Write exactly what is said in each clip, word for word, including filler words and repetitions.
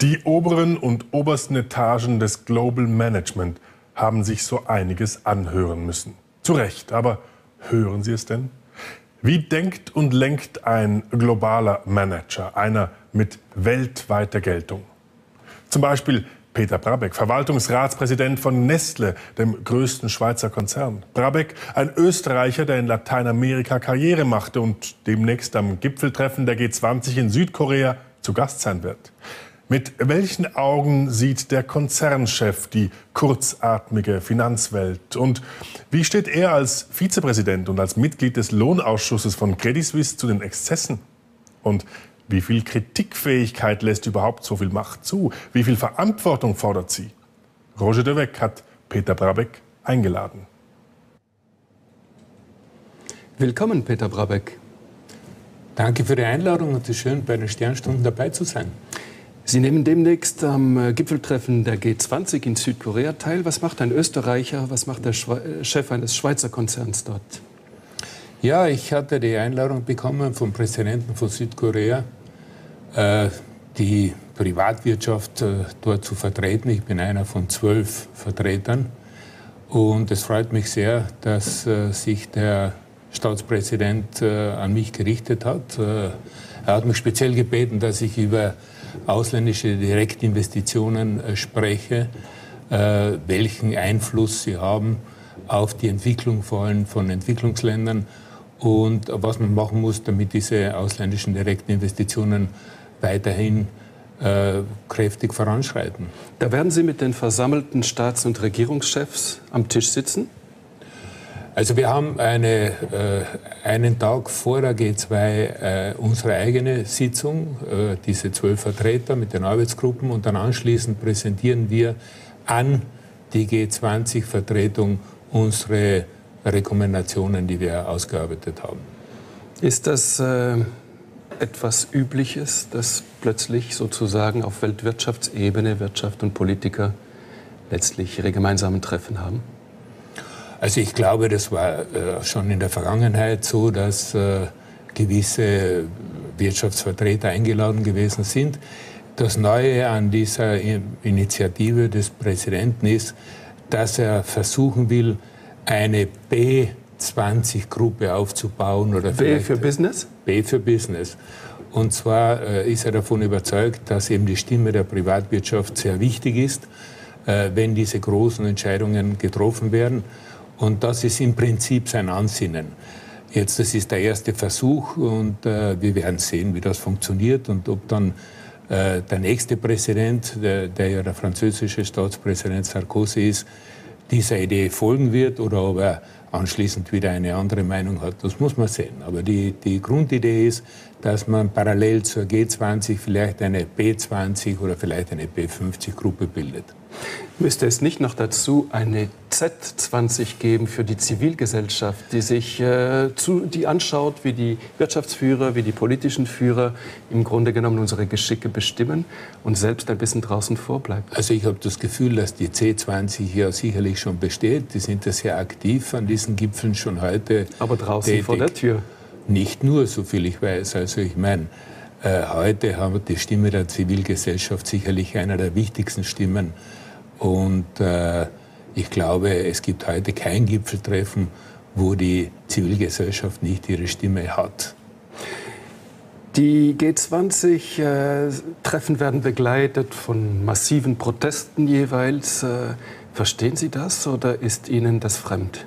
Die oberen und obersten Etagen des Global Management haben sich so einiges anhören müssen. Zu Recht, aber hören Sie es denn? Wie denkt und lenkt ein globaler Manager, einer mit weltweiter Geltung? Zum Beispiel Peter Brabeck, Verwaltungsratspräsident von Nestlé, dem größten Schweizer Konzern. Brabeck, ein Österreicher, der in Lateinamerika Karriere machte und demnächst am Gipfeltreffen der G zwanzig in Südkorea zu Gast sein wird. Mit welchen Augen sieht der Konzernchef die kurzatmige Finanzwelt? Und wie steht er als Vizepräsident und als Mitglied des Lohnausschusses von Credit Suisse zu den Exzessen? Und wie viel Kritikfähigkeit lässt überhaupt so viel Macht zu? Wie viel Verantwortung fordert sie? Roger de Weck hat Peter Brabeck eingeladen. Willkommen, Peter Brabeck. Danke für die Einladung und es ist schön, bei den Sternstunden dabei zu sein. Sie nehmen demnächst am Gipfeltreffen der G zwanzig in Südkorea teil. Was macht ein Österreicher, was macht der Schwe- Chef eines Schweizer Konzerns dort? Ja, ich hatte die Einladung bekommen vom Präsidenten von Südkorea, äh, die Privatwirtschaft äh, dort zu vertreten. Ich bin einer von zwölf Vertretern. Und es freut mich sehr, dass äh, sich der Staatspräsident äh, an mich gerichtet hat. Äh, er hat mich speziell gebeten, dass ich über ausländische Direktinvestitionen äh, spreche, äh, welchen Einfluss sie haben auf die Entwicklung vor allem von Entwicklungsländern und was man machen muss, damit diese ausländischen Direktinvestitionen weiterhin äh, kräftig voranschreiten. Da werden Sie mit den versammelten Staats- und Regierungschefs am Tisch sitzen? Also wir haben eine, äh, einen Tag vor der G zwei äh, unsere eigene Sitzung, äh, diese zwölf Vertreter mit den Arbeitsgruppen, und dann anschließend präsentieren wir an die G zwanzig-Vertretung unsere Rekommendationen, die wir ausgearbeitet haben. Ist das äh, etwas Übliches, dass plötzlich sozusagen auf Weltwirtschaftsebene Wirtschaft und Politiker letztlich ihre gemeinsamen Treffen haben? Also ich glaube, das war äh, schon in der Vergangenheit so, dass äh, gewisse Wirtschaftsvertreter eingeladen gewesen sind. Das Neue an dieser Initiative des Präsidenten ist, dass er versuchen will, eine B zwanzig Gruppe aufzubauen. Oder B für Business? B für Business. Und zwar äh, ist er davon überzeugt, dass eben die Stimme der Privatwirtschaft sehr wichtig ist, äh, wenn diese großen Entscheidungen getroffen werden. Und das ist im Prinzip sein Ansinnen. Jetzt, das ist der erste Versuch und äh, wir werden sehen, wie das funktioniert und ob dann äh, der nächste Präsident, der, der ja der französische Staatspräsident Sarkozy ist, dieser Idee folgen wird oder ob er anschließend wieder eine andere Meinung hat. Das muss man sehen. Aber die, die Grundidee ist, dass man parallel zur G zwanzig vielleicht eine B zwanzig oder vielleicht eine B fünfzig Gruppe bildet. Müsste es nicht noch dazu eine Z zwanzig geben für die Zivilgesellschaft, die sich äh, zu, die anschaut, wie die Wirtschaftsführer, wie die politischen Führer im Grunde genommen unsere Geschicke bestimmen und selbst ein bisschen draußen vorbleibt? Also ich habe das Gefühl, dass die C zwanzig ja sicherlich schon besteht. Die sind ja sehr aktiv an diesen Gipfeln schon heute. Aber draußen tätig. Vor der Tür? Nicht nur, so viel ich weiß. Also ich meine, äh, heute haben wir die Stimme der Zivilgesellschaft sicherlich einer der wichtigsten Stimmen. Und äh, ich glaube, es gibt heute kein Gipfeltreffen, wo die Zivilgesellschaft nicht ihre Stimme hat. Die G zwanzig-Treffen äh, werden begleitet von massiven Protesten jeweils. Äh, verstehen Sie das oder ist Ihnen das fremd?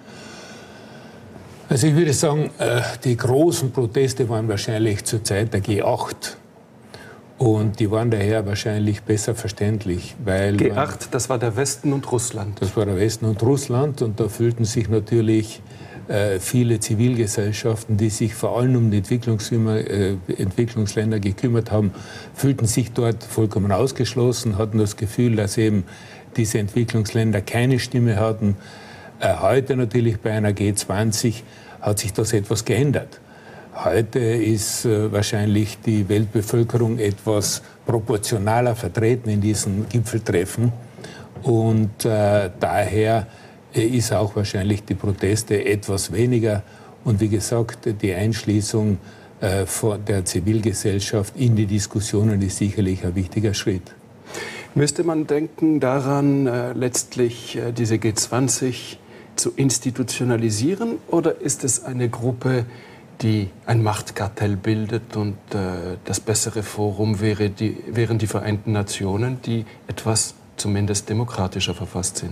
Also ich würde sagen, äh, die großen Proteste waren wahrscheinlich zur Zeit der G acht. Und die waren daher wahrscheinlich besser verständlich, weil... G acht, das war der Westen und Russland. Das war der Westen und Russland und da fühlten sich natürlich äh, viele Zivilgesellschaften, die sich vor allem um die äh, Entwicklungsländer gekümmert haben, fühlten sich dort vollkommen ausgeschlossen, hatten das Gefühl, dass eben diese Entwicklungsländer keine Stimme hatten. Äh, heute natürlich bei einer G zwanzig hat sich das etwas geändert. Heute ist äh, wahrscheinlich die Weltbevölkerung etwas proportionaler vertreten in diesen Gipfeltreffen. Und äh, daher äh, ist auch wahrscheinlich die Proteste etwas weniger. Und wie gesagt, die Einschließung äh, von der Zivilgesellschaft in die Diskussionen ist sicherlich ein wichtiger Schritt. Müsste man denken daran, äh, letztlich äh, diese G zwanzig zu institutionalisieren, oder ist es eine Gruppe, die ein Machtkartell bildet und äh, das bessere Forum wäre die, wären die Vereinten Nationen, die etwas zumindest demokratischer verfasst sind?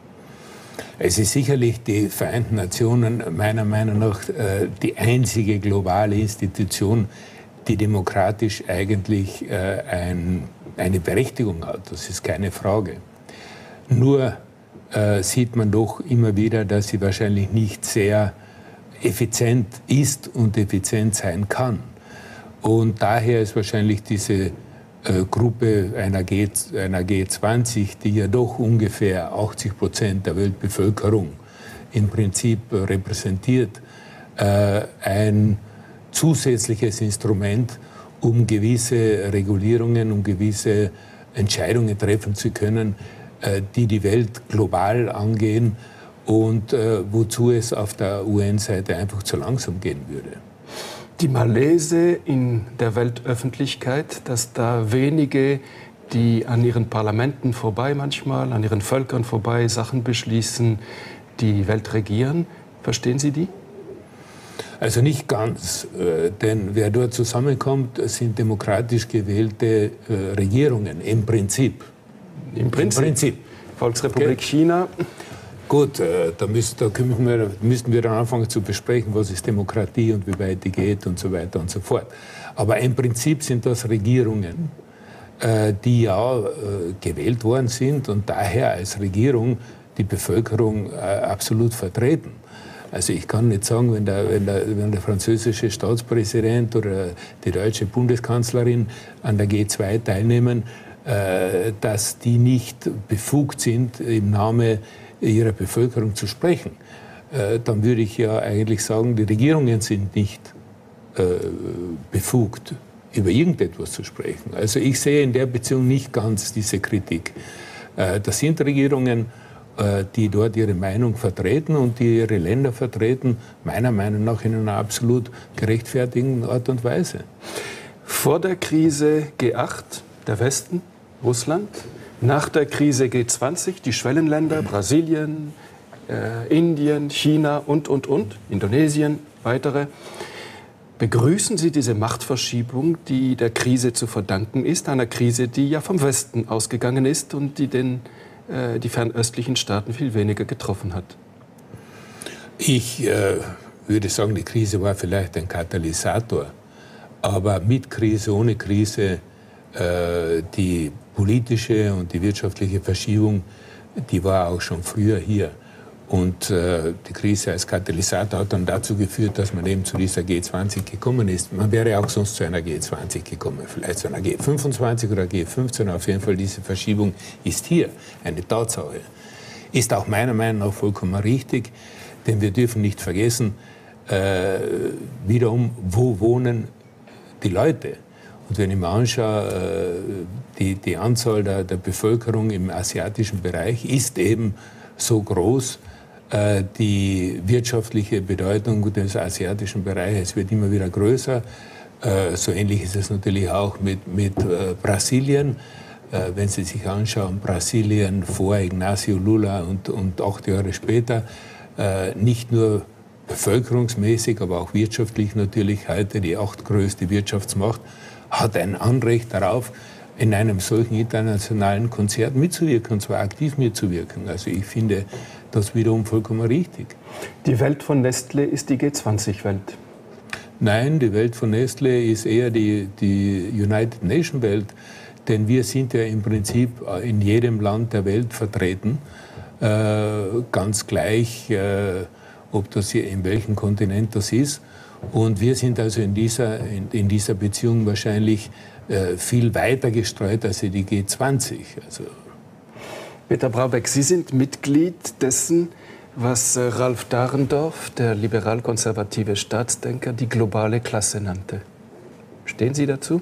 Es ist sicherlich die Vereinten Nationen meiner Meinung nach äh, die einzige globale Institution, die demokratisch eigentlich äh, ein, eine Berechtigung hat. Das ist keine Frage. Nur äh, sieht man doch immer wieder, dass sie wahrscheinlich nicht sehr effizient ist und effizient sein kann. Und daher ist wahrscheinlich diese äh, Gruppe einer G, einer G zwanzig, die ja doch ungefähr achtzig Prozent der Weltbevölkerung im Prinzip äh, repräsentiert, äh, ein zusätzliches Instrument, um gewisse Regulierungen, um gewisse Entscheidungen treffen zu können, äh, die die Welt global angehen und äh, wozu es auf der U N-Seite einfach zu langsam gehen würde. Die Malaise in der Weltöffentlichkeit, dass da wenige, die an ihren Parlamenten vorbei manchmal, an ihren Völkern vorbei Sachen beschließen, die Welt regieren, verstehen Sie die? Also nicht ganz, äh, denn wer dort zusammenkommt, sind demokratisch gewählte äh, Regierungen, im Prinzip. Im Prinzip. Im Prinzip. Volksrepublik okay. China. Gut, äh, da, müssen, da müssen, wir, müssen wir dann anfangen zu besprechen, was ist Demokratie und wie weit die geht und so weiter und so fort. Aber im Prinzip sind das Regierungen, äh, die ja äh, gewählt worden sind und daher als Regierung die Bevölkerung äh, absolut vertreten. Also ich kann nicht sagen, wenn der, wenn, der, wenn der französische Staatspräsident oder die deutsche Bundeskanzlerin an der G zwei teilnehmen, äh, dass die nicht befugt sind, im Namen ihrer Bevölkerung zu sprechen. Äh, dann würde ich ja eigentlich sagen, die Regierungen sind nicht äh, befugt, über irgendetwas zu sprechen. Also ich sehe in der Beziehung nicht ganz diese Kritik. Äh, das sind Regierungen, die dort ihre Meinung vertreten und die ihre Länder vertreten, meiner Meinung nach in einer absolut gerechtfertigten Art und Weise. Vor der Krise G acht, der Westen, Russland, nach der Krise G zwanzig, die Schwellenländer, Brasilien, äh, Indien, China und, und, und, Indonesien, weitere. Begrüßen Sie diese Machtverschiebung, die der Krise zu verdanken ist, einer Krise, die ja vom Westen ausgegangen ist und die den die fernöstlichen Staaten viel weniger getroffen hat? Ich äh, würde sagen, die Krise war vielleicht ein Katalysator. Aber mit Krise, ohne Krise, äh, die politische und die wirtschaftliche Verschiebung, die war auch schon früher hier. Und äh, die Krise als Katalysator hat dann dazu geführt, dass man eben zu dieser G zwanzig gekommen ist. Man wäre auch sonst zu einer G zwanzig gekommen, vielleicht zu einer G fünfundzwanzig oder G fünfzehn. Auf jeden Fall, diese Verschiebung ist hier eine Tatsache. Ist auch meiner Meinung nach vollkommen richtig, denn wir dürfen nicht vergessen, äh, wiederum, wo wohnen die Leute? Und wenn ich mir anschaue, äh, die, die Anzahl der, der Bevölkerung im asiatischen Bereich ist eben so groß. Die wirtschaftliche Bedeutung des asiatischen Bereichs wird immer wieder größer. So ähnlich ist es natürlich auch mit, mit Brasilien. Wenn Sie sich anschauen, Brasilien vor Ignacio Lula und, und acht Jahre später, nicht nur bevölkerungsmäßig, aber auch wirtschaftlich natürlich heute die achtgrößte Wirtschaftsmacht, hat ein Anrecht darauf, in einem solchen internationalen Konzert mitzuwirken, und zwar aktiv mitzuwirken. Also ich finde das wiederum vollkommen richtig. Die Welt von Nestlé ist die G zwanzig-Welt. Nein, die Welt von Nestlé ist eher die, die United Nation Welt, denn wir sind ja im Prinzip in jedem Land der Welt vertreten, äh, ganz gleich, äh, ob das hier in welchem Kontinent das ist. Und wir sind also in dieser, in, in dieser Beziehung wahrscheinlich äh, viel weiter gestreut als die G zwanzig. Also Peter Brabeck, Sie sind Mitglied dessen, was Ralf Dahrendorf, der liberal-konservative Staatsdenker, die globale Klasse nannte. Stehen Sie dazu?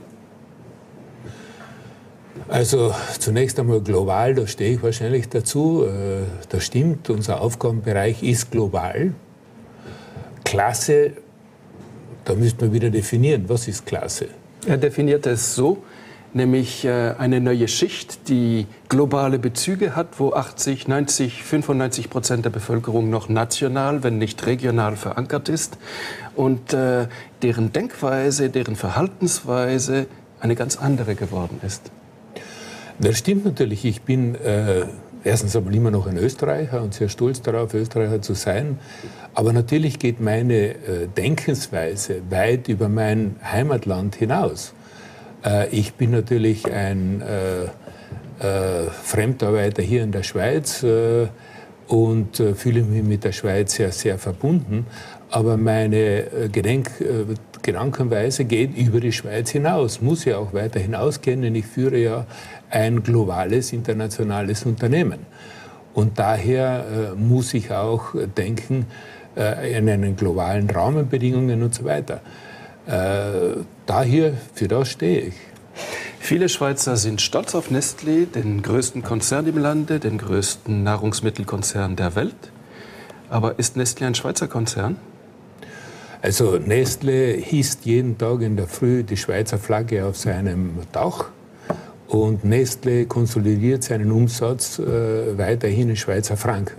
Also zunächst einmal global, da stehe ich wahrscheinlich dazu. Äh, das stimmt, unser Aufgabenbereich ist global. Klasse da müsste man wieder definieren, was ist Klasse? Er definiert es so, nämlich äh, eine neue Schicht, die globale Bezüge hat, wo achtzig, neunzig, fünfundneunzig Prozent der Bevölkerung noch national, wenn nicht regional verankert ist und äh, deren Denkweise, deren Verhaltensweise eine ganz andere geworden ist. Das stimmt natürlich. Ich bin äh, erstens einmal immer noch ein Österreicher und sehr stolz darauf, Österreicher zu sein. Aber natürlich geht meine äh, Denkensweise weit über mein Heimatland hinaus. Äh, ich bin natürlich ein äh, äh, Fremdarbeiter hier in der Schweiz äh, und äh, fühle mich mit der Schweiz sehr, sehr verbunden. Aber meine äh, Gedenk, äh, Gedankenweise geht über die Schweiz hinaus, muss ja auch weiter hinausgehen, denn ich führe ja ein globales, internationales Unternehmen. Und daher äh, muss ich auch denken äh, in einen globalen Rahmenbedingungen und so weiter. Äh, daher, für das stehe ich. Viele Schweizer sind stolz auf Nestlé, den größten Konzern im Lande, den größten Nahrungsmittelkonzern der Welt. Aber ist Nestlé ein Schweizer Konzern? Also Nestlé hisst jeden Tag in der Früh die Schweizer Flagge auf seinem Dach und Nestlé konsolidiert seinen Umsatz äh, weiterhin in Schweizer Franken.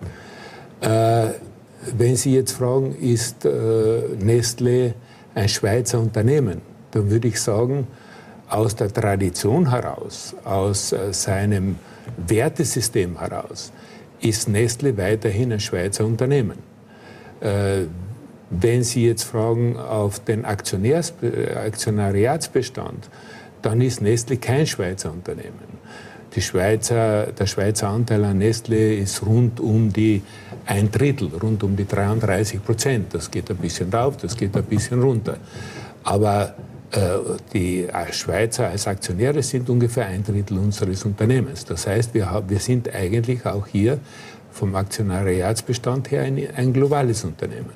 Äh, wenn Sie jetzt fragen, ist äh, Nestlé ein Schweizer Unternehmen, dann würde ich sagen, aus der Tradition heraus, aus äh, seinem Wertesystem heraus, ist Nestlé weiterhin ein Schweizer Unternehmen. Äh, Wenn Sie jetzt fragen auf den Aktionärs, Aktionariatsbestand, dann ist Nestlé kein Schweizer Unternehmen. Die Schweizer, der Schweizer Anteil an Nestlé ist rund um die ein Drittel, rund um die dreiunddreißig Prozent. Das geht ein bisschen rauf, das geht ein bisschen runter. Aber äh, die Schweizer als Aktionäre sind ungefähr ein Drittel unseres Unternehmens. Das heißt, wir, haben, wir sind eigentlich auch hier vom Aktionariatsbestand her ein, ein globales Unternehmen.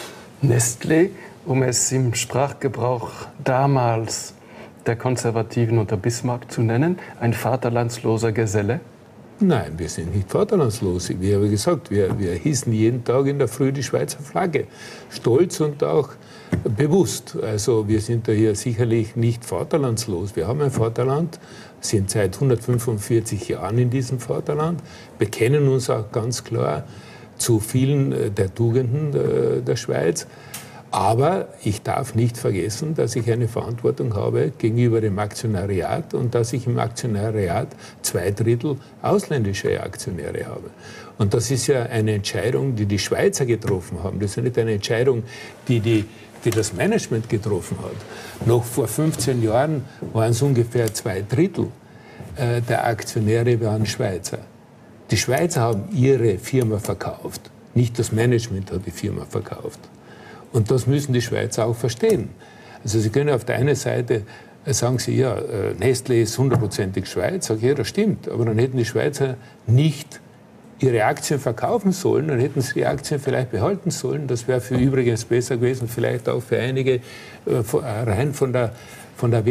Nestlé, um es im Sprachgebrauch damals der Konservativen unter Bismarck zu nennen, ein vaterlandsloser Geselle? Nein, wir sind nicht vaterlandslos. Wie habe ich gesagt, wir, wir hissen jeden Tag in der Früh die Schweizer Flagge. Stolz und auch bewusst. Also wir sind da hier sicherlich nicht vaterlandslos. Wir haben ein Vaterland, sind seit hundertfünfundvierzig Jahren in diesem Vaterland, bekennen uns auch ganz klar zu vielen der Tugenden der Schweiz. Aber ich darf nicht vergessen, dass ich eine Verantwortung habe gegenüber dem Aktionariat und dass ich im Aktionariat zwei Drittel ausländische Aktionäre habe. Und das ist ja eine Entscheidung, die die Schweizer getroffen haben. Das ist ja nicht eine Entscheidung, die, die, die das Management getroffen hat. Noch vor fünfzehn Jahren waren es ungefähr zwei Drittel der Aktionäre waren Schweizer. Die Schweizer haben ihre Firma verkauft, nicht das Management hat die Firma verkauft. Und das müssen die Schweizer auch verstehen. Also Sie können auf der einen Seite sagen Sie, ja, Nestlé ist hundertprozentig Schweiz, sag ich, ja, das stimmt, aber dann hätten die Schweizer nicht ihre Aktien verkaufen sollen, dann hätten sie die Aktien vielleicht behalten sollen. Das wäre für übrigens besser gewesen, vielleicht auch für einige rein von der, von der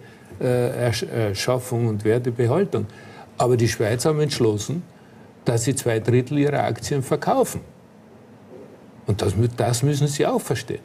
Werteerschaffung und Wertebehaltung. Aber die Schweizer haben entschlossen, dass sie zwei Drittel ihrer Aktien verkaufen. Und das, das müssen Sie auch verstehen.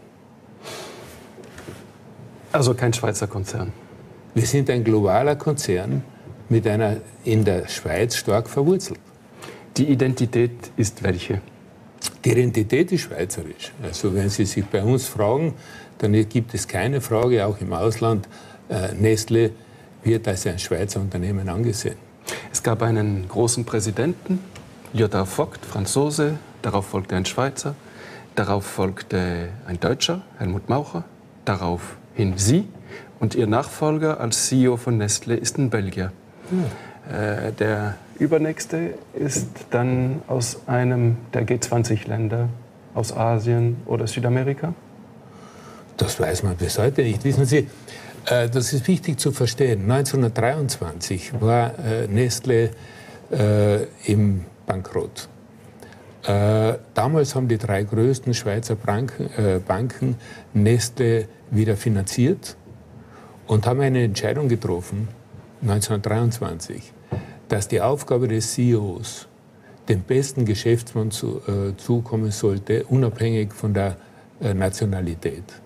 Also kein Schweizer Konzern? Wir sind ein globaler Konzern, mit einer in der Schweiz stark verwurzelt. Die Identität ist welche? Die Identität ist schweizerisch. Also wenn Sie sich bei uns fragen, dann gibt es keine Frage, auch im Ausland, äh, Nestlé wird als ein Schweizer Unternehmen angesehen. Es gab einen großen Präsidenten, J. A. Vogt, Franzose, darauf folgte ein Schweizer. Darauf folgte ein Deutscher, Helmut Maucher, daraufhin Sie. Und Ihr Nachfolger als C E O von Nestlé ist ein Belgier. Ja. Äh, der übernächste ist dann aus einem der G zwanzig Länder, aus Asien oder Südamerika? Das weiß man bis heute nicht. Wissen Sie, äh, das ist wichtig zu verstehen. neunzehnhundertdreiundzwanzig war äh, Nestlé äh, im Bankrott. Äh, damals haben die drei größten Schweizer Banken, äh, Banken Nestlé wieder finanziert und haben eine Entscheidung getroffen, neunzehnhundertdreiundzwanzig, dass die Aufgabe des C E Os dem besten Geschäftsmann zu, äh, zukommen sollte, unabhängig von der äh, Nationalität.